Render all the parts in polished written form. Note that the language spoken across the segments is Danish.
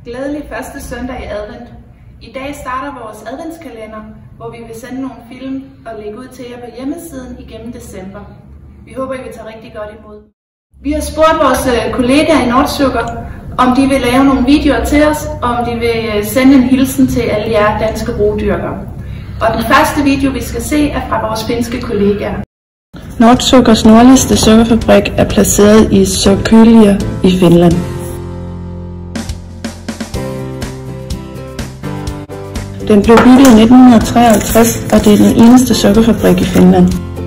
Glædelig første søndag i advent. I dag starter vores adventskalender, hvor vi vil sende nogle film og lægge ud til jer på hjemmesiden igennem december. Vi håber, I vil tage rigtig godt imod. Vi har spurgt vores kollegaer i Nordsukker, om de vil lave nogle videoer til os, og om de vil sende en hilsen til alle jer danske rodyrkere. Og den første video, vi skal se, er fra vores finske kollegaer. Nordsukkers nordligste sukkerfabrik er placeret i Sokkylä i Finland. Den blev bygget i 1953, og det er den eneste sukkerfabrik i Finland.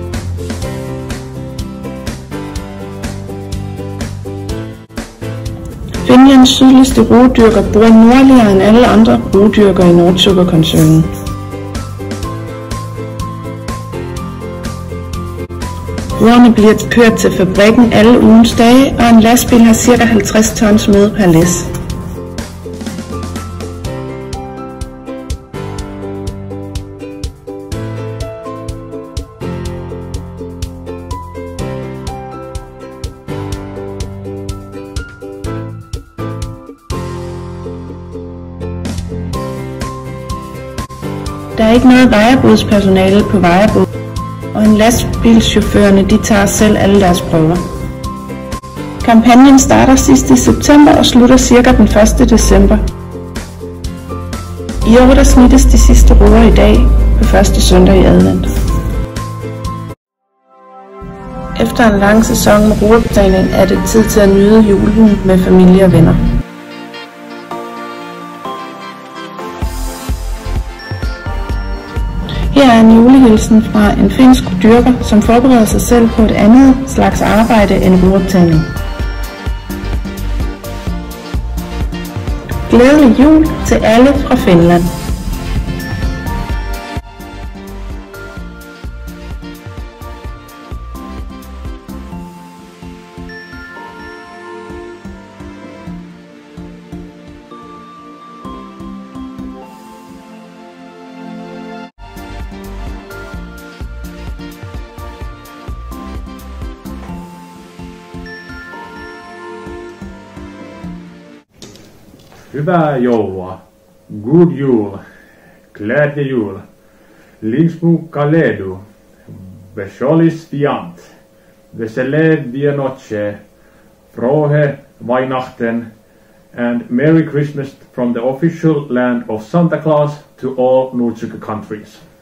Finlands sydligste rodyrker bor nordligere end alle andre rodyrkere i Nordsukkerkoncernen. Roderne bliver kørt til fabrikken alle ugens dage, og en lastbil har ca. 50 tons med per læs. Der er ikke noget vejarbådspersonale på vejarbåd, og en lastbilschaufførerne de tager selv alle deres prøver. Kampagnen starter sidst i september og slutter cirka den 1. december. I år der snittes de sidste roer i dag på første søndag i advent. Efter en lang sæson med roeoptagning er det tid til at nyde julen med familie og venner. Her er en julehilsen fra en finsk dyrker, som forbereder sig selv på et andet slags arbejde end roeoptagning. Glædelig jul til alle fra Finland. Hyvää joulua, god jul, glädje jul, Lingsmu Kaledu, Besolis Viant, Vesele Vianoche, Frohe Weihnachten, and Merry Christmas from the official land of Santa Claus to all Nordsukker countries.